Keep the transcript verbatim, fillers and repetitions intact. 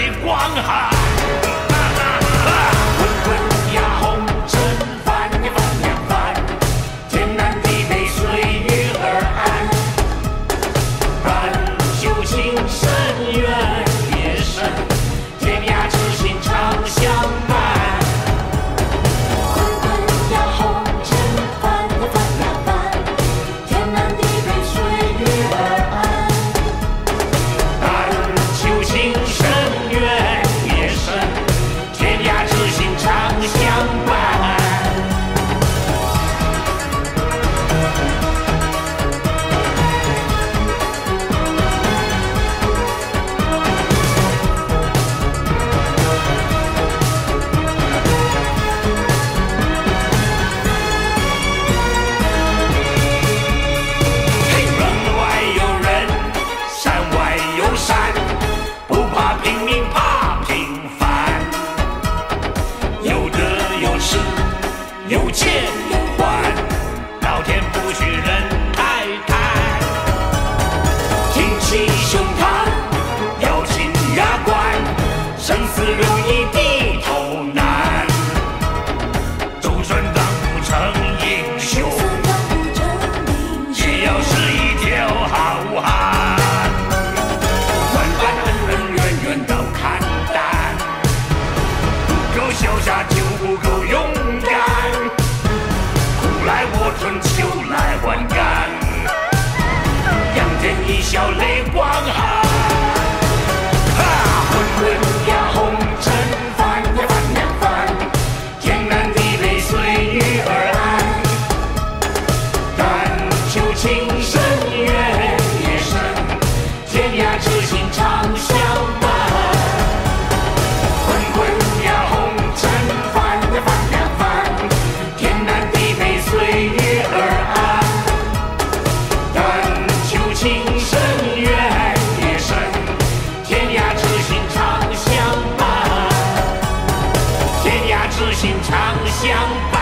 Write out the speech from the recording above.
泪光寒。 有借有还，老天不许人太贪。挺起胸膛，咬紧牙关，生死如一低头难。就算当不成英雄，也要是一条好汉。万般恩恩怨怨都看淡，不够潇洒就不够勇敢。 来我吞，秋来还干，仰天一笑泪光寒。啊，混混呀红尘翻呀翻呀翻，天南地北随遇而安。但求情深缘也深，天涯知心常相伴。混混呀红尘翻呀翻呀翻，天南地北。 随遇而安，但求情深缘也深，天涯知心常相伴，天涯知心常相伴。